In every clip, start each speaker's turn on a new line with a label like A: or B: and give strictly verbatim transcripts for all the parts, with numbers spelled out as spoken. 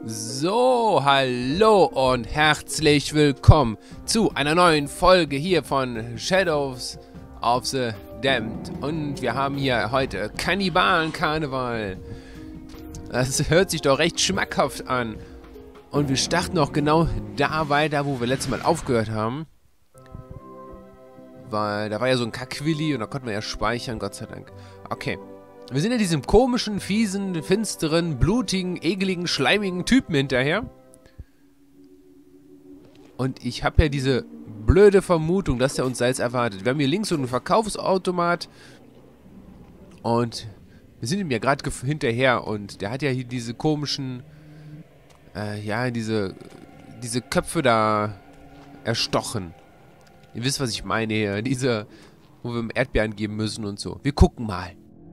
A: So, hallo und herzlich willkommen zu einer neuen Folge hier von Shadows of the Damned. Und wir haben hier heute Kannibalen-Karneval. Das hört sich doch recht schmackhaft an. Und wir starten auch genau da weiter, wo wir letztes Mal aufgehört haben. Weil da war ja so ein Kackwilli und da konnten wir ja speichern, Gott sei Dank. Okay. Wir sind ja diesem komischen, fiesen, finsteren, blutigen, ekligen, schleimigen Typen hinterher. Und ich habe ja diese blöde Vermutung, dass der uns da jetzt erwartet. Wir haben hier links so einen Verkaufsautomat. Und wir sind ihm ja gerade hinterher. Und der hat ja hier diese komischen, äh, ja, diese, diese Köpfe da erstochen. Ihr wisst, was ich meine hier. Diese, wo wir ihm Erdbeeren geben müssen und so. Wir gucken mal.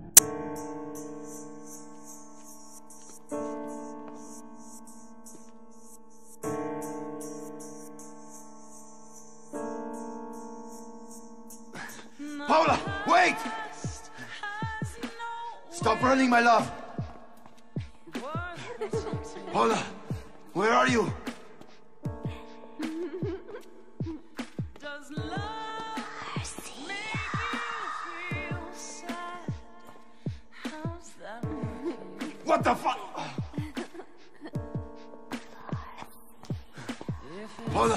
B: Paula, wait! Stop running, my love! Paula, where are you? What the fuck? Paula!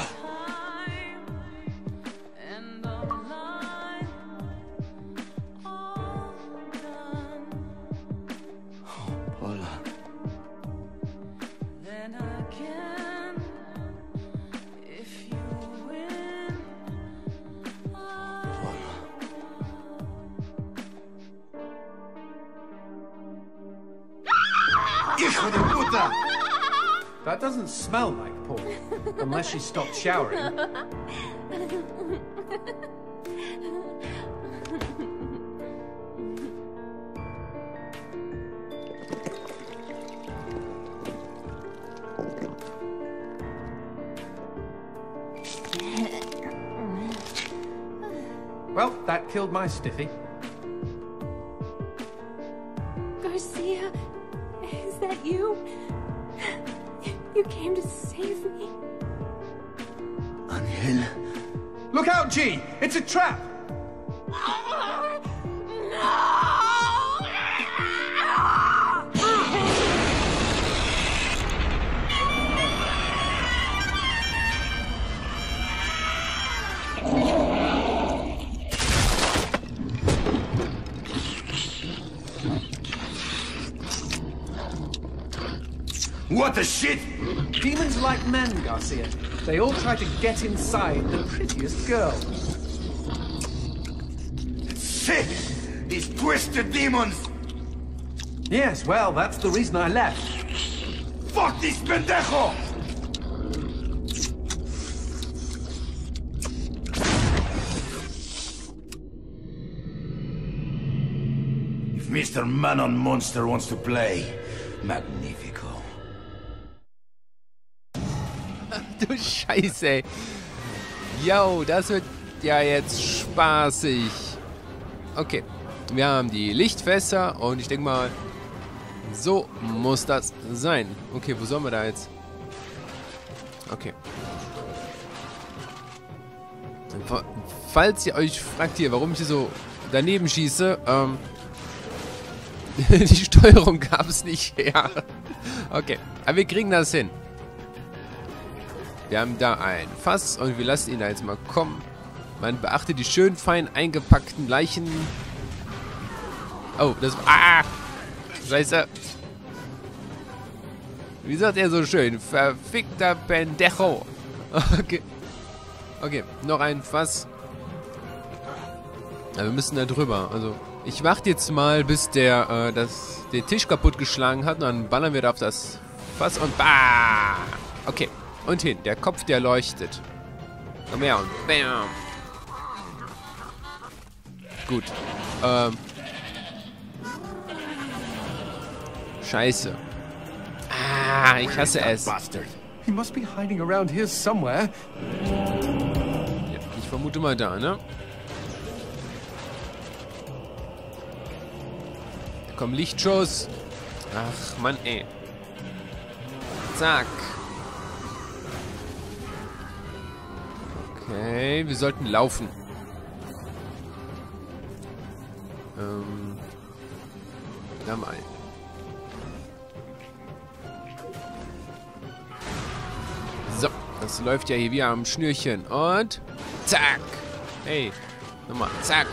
C: That doesn't smell like pork, unless she stopped showering. Well, that killed my stiffy.
D: Garcia, is that you? You came to save me.
B: Angel.
C: Look out, G! It's a trap!
B: What the shit?
C: Demons like men, Garcia. They all try to get inside the prettiest girl.
B: Shit! These twisted demons!
C: Yes, well, that's the reason I left.
B: Fuck this pendejo! If Mister Man-on Monster wants to play, magnifico.
A: Du Scheiße, ey. Yo, das wird ja jetzt spaßig. Okay, wir haben die Lichtfässer und ich denke mal, so muss das sein. Okay, wo sollen wir da jetzt? Okay. Falls ihr euch fragt hier, warum ich hier so daneben schieße, ähm, die Steuerung gab es nicht her. Okay, aber wir kriegen das hin. Wir haben da ein Fass und wir lassen ihn da jetzt mal kommen. Man beachte die schön fein eingepackten Leichen. Oh, das... Ah! Scheiße. Wie sagt er so schön? Verfickter Pendejo. Okay. Okay, noch ein Fass. Ja, wir müssen da drüber. Also, ich warte jetzt mal, bis der äh, das, den Tisch kaputt geschlagen hat. Und dann ballern wir da auf das Fass und... Bah! Okay. Und hin, der Kopf, der leuchtet. Komm her und bam. Gut. Ähm. Scheiße. Ah, ich hasse es.
C: He must be hiding around here somewhere.
A: Ja, ich vermute mal da, ne? Komm, Lichtschuss. Ach, Mann, ey. Zack. Okay, wir sollten laufen. Ähm. Ja, mal. So, das läuft ja hier wie am Schnürchen. Und zack. Hey, nochmal. Zack.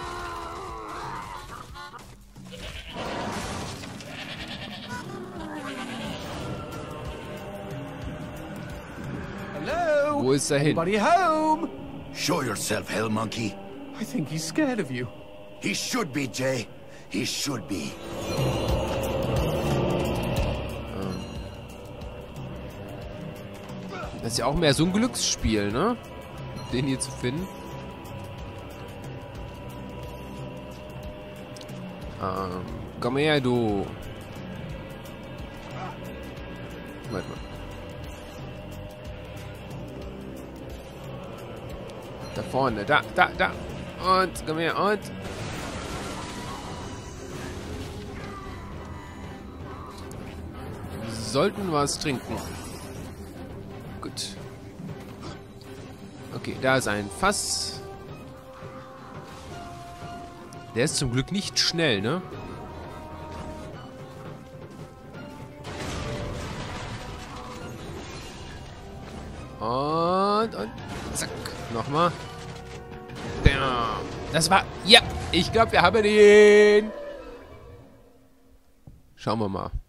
C: Hello?
A: Wo ist er hin?
C: Anybody home?
B: Show yourself, Hell Monkey.
C: I think he's scared of you.
B: He should be, Jay. He should be.
A: Das ist ja auch mehr so ein Glücksspiel, ne? Den hier zu finden. Ähm, komm her, du. Warte mal. Da vorne, da, da, da. Und, komm her, und. Wir sollten was trinken. Gut. Okay, da ist ein Fass. Der ist zum Glück nicht schnell, ne? Und, und, zack. Nochmal. Bam. Das war, ja, ich glaube, wir haben ihn. Schauen wir mal.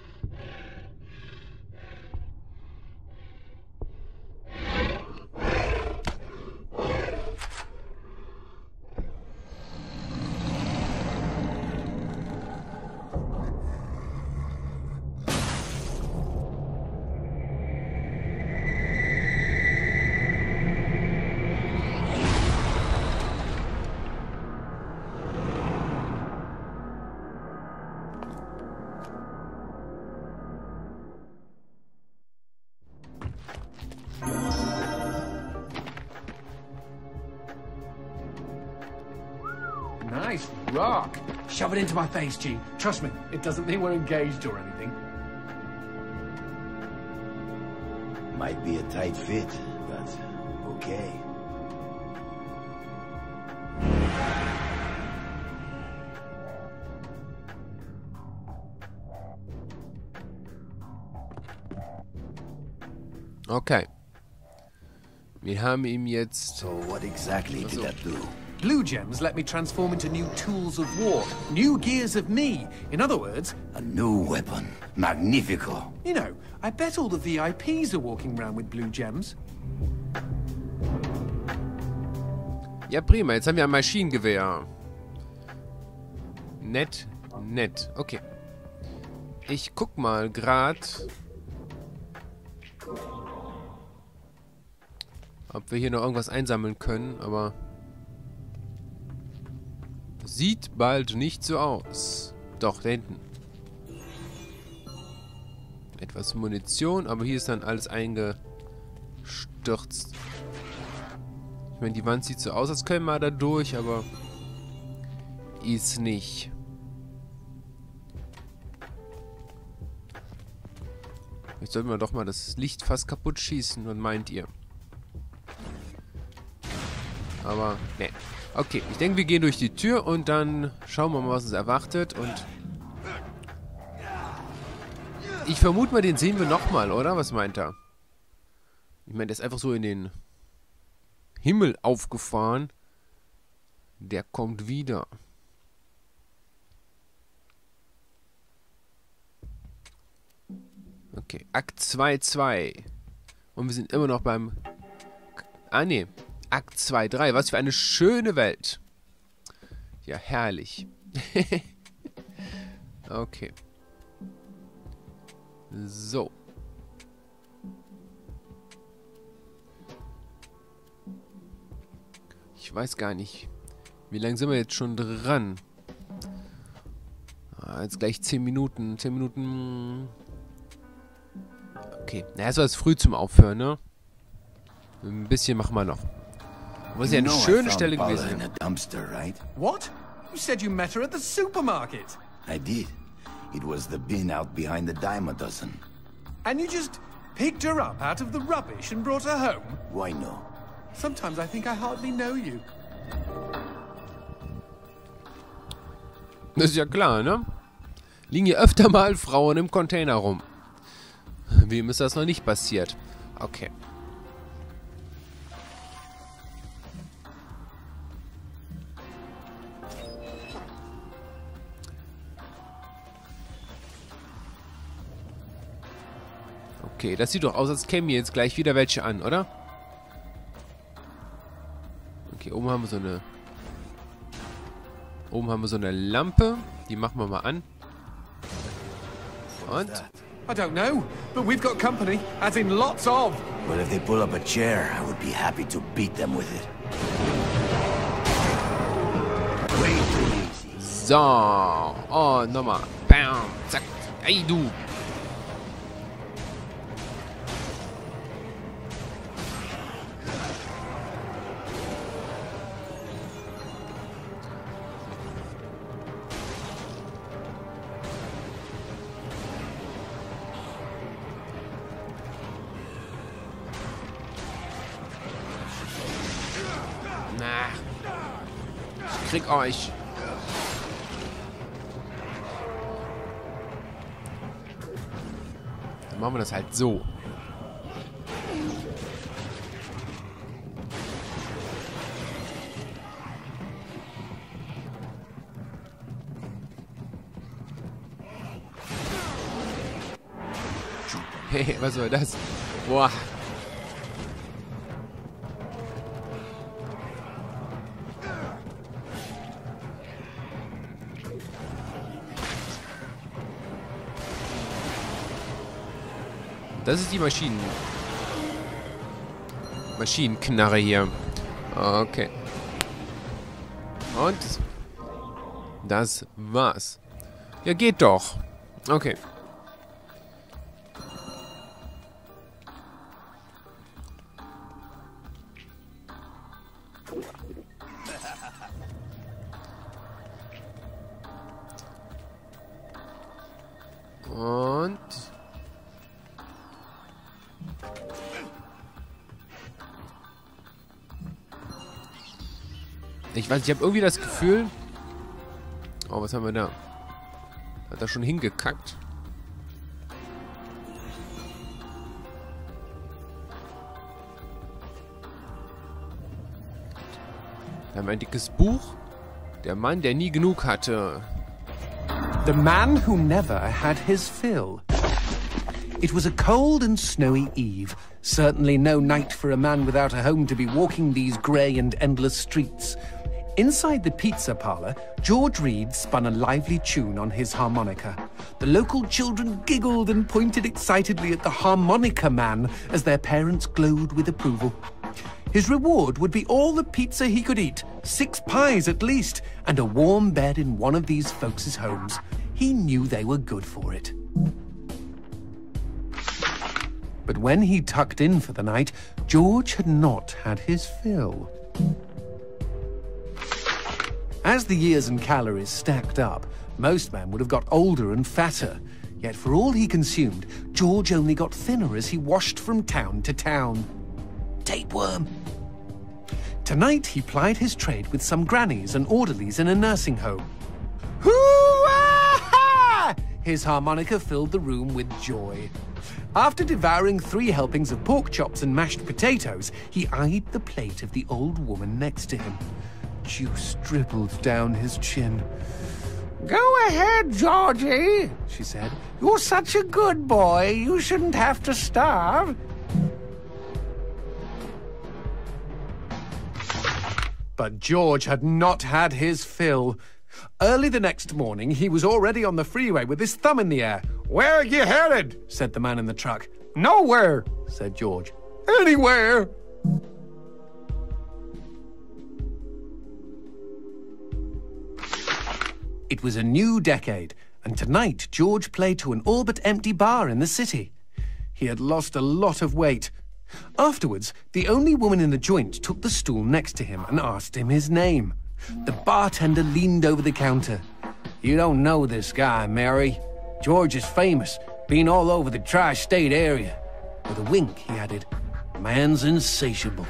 C: Nice rock. Shove it into my face, Gene. Trust me, it doesn't mean we're engaged or anything.
B: Might be a tight fit, but okay.
A: Okay. Wir haben ihm jetzt...
B: So what exactly did that do?
C: Blue gems let me transform into new tools of war, new gears of me. In other words,
B: A new weapon. Magnifico.
C: you know, I bet all the V I Ps are walking around with blue gems.
A: Ja, prima. Jetzt haben wir ein Maschinengewehr. Nett, nett. Okay. Ich guck mal grad, ob wir hier noch irgendwas einsammeln können, aber sieht bald nicht so aus. Doch, da hinten. Etwas Munition, aber hier ist dann alles eingestürzt. Ich meine, die Wand sieht so aus, als können wir da durch, aber ist nicht. Jetzt sollten wir doch mal das Licht fast kaputt schießen, was meint ihr? Aber, ne. Okay, ich denke, wir gehen durch die Tür und dann schauen wir mal, was uns erwartet. Und ich vermute mal, den sehen wir nochmal, oder? Was meint er? Ich meine, der ist einfach so in den Himmel aufgefahren. Der kommt wieder. Okay, Akt zwei zwei. Und wir sind immer noch beim... Ah, ne. Akt zwei drei. Was für eine schöne Welt. Ja, herrlich. Okay. So. Ich weiß gar nicht. Wie lange sind wir jetzt schon dran? Ah, jetzt gleich zehn Minuten. zehn Minuten... Okay. Na, es war jetzt früh zum Aufhören, ne? Ein bisschen machen wir noch. Wo ist ja eine schöne Stelle gewesen.
B: In a dumpster, right?
C: What? You said you met her at the supermarket.
B: I did. It was the bin out behind the dime a dozen.
C: And you just picked her up out of the rubbish and brought her home?
B: Why no?
C: Sometimes I think I hardly know you.
A: Das ist ja klar, ne? Liegen hier öfter mal Frauen im Container rum. Wem ist das noch nicht passiert? Okay. Okay, das sieht doch aus, als kämen hier jetzt gleich wieder welche an, oder? Okay, oben haben wir so eine... Oben haben wir so eine Lampe. Die machen wir mal an. Und?
C: I don't know, but we've got company, as in lots of.
B: Well, if they pull up a chair, I would be happy to beat them with it. Way too easy.
A: So. Oh, nochmal. Bam. Zack. Ey, du. Na. Ich krieg euch. Dann machen wir das halt so. Hey, was war das? Boah. Das ist die Maschinen... Maschinenknarre hier. Okay. Und... Das war's. Ja, geht doch. Okay. Und... Ich weiß, ich habe irgendwie das Gefühl... Oh, was haben wir da? Hat er schon hingekackt? Wir haben ein dickes Buch. Der Mann, der nie genug hatte.
C: The man who never had his fill. It was a cold and snowy eve. Certainly no night for a man without a home to be walking these grey and endless streets. Inside the pizza parlor, George Reed spun a lively tune on his harmonica. The local children giggled and pointed excitedly at the harmonica man as their parents glowed with approval. His reward would be all the pizza he could eat, six pies at least, and a warm bed in one of these folks' homes. He knew they were good for it. But when he tucked in for the night, George had not had his fill. As the years and calories stacked up, most men would have got older and fatter. Yet for all he consumed, George only got thinner as he washed from town to town. Tapeworm. Tonight he plied his trade with some grannies and orderlies in a nursing home. Hoo-ah! His harmonica filled the room with joy. After devouring three helpings of pork chops and mashed potatoes, he eyed the plate of the old woman next to him. Juice dribbled down his chin. "Go ahead, Georgie," she said. "You're such a good boy, you shouldn't have to starve." But George had not had his fill. Early the next morning, he was already on the freeway with his thumb in the air. "Where are you headed?" said the man in the truck. "Nowhere," said George. "Anywhere." It was a new decade, and tonight George played to an all but empty bar in the city. He had lost a lot of weight. Afterwards, the only woman in the joint took the stool next to him and asked him his name. The bartender leaned over the counter. "You don't know this guy, Mary. George is famous. Been all over the tri-state area. With a wink, he added, man's insatiable.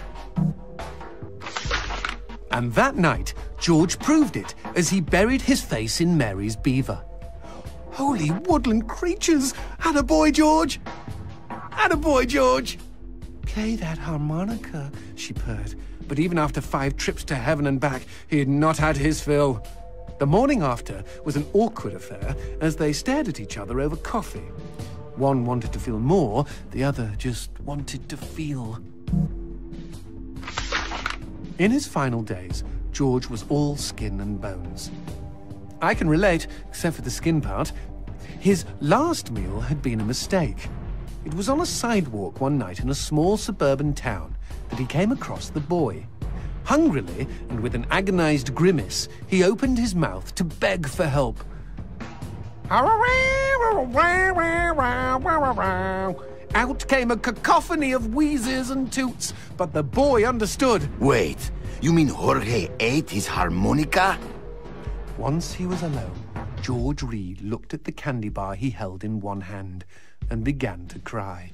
C: And that night, George proved it as he buried his face in Mary's beaver. Holy woodland creatures! Attaboy, George! Attaboy, George! Play that harmonica, she purred. But even after five trips to heaven and back, he had not had his fill. The morning after was an awkward affair as they stared at each other over coffee. One wanted to feel more, the other just wanted to feel. In his final days, George was all skin and bones. I can relate, except for the skin part. His last meal had been a mistake. It was on a sidewalk one night in a small suburban town that he came across the boy. Hungrily, and with an agonized grimace, he opened his mouth to beg for help. Out came a cacophony of wheezes and toots, but the boy understood.
B: Wait, you mean Jorge ate his harmonica?
C: Once he was alone, George Reed looked at the candy bar he held in one hand and began to cry.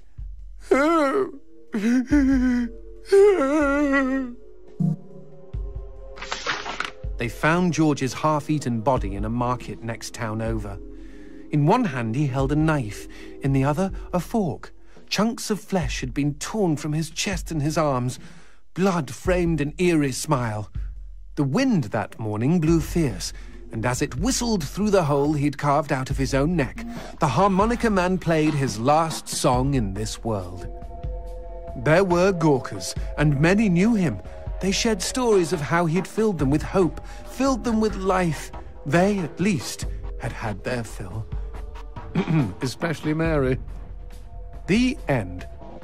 C: They found George's half-eaten body in a market next town over. In one hand he held a knife, in the other a fork. Chunks of flesh had been torn from his chest and his arms. Blood framed an eerie smile. The wind that morning blew fierce, and as it whistled through the hole he'd carved out of his own neck, the harmonica man played his last song in this world. There were Gawkers, and many knew him. They shared stories of how he'd filled them with hope, filled them with life. They, at least, had had their fill. Especially Mary. The end.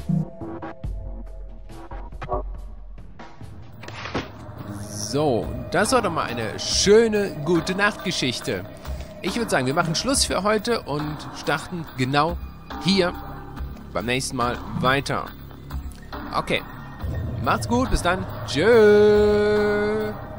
A: So, das war doch mal eine schöne Gute-Nacht-Geschichte. Ich würde sagen, wir machen Schluss für heute und starten genau hier beim nächsten Mal weiter. Okay, macht's gut, bis dann. Tschö.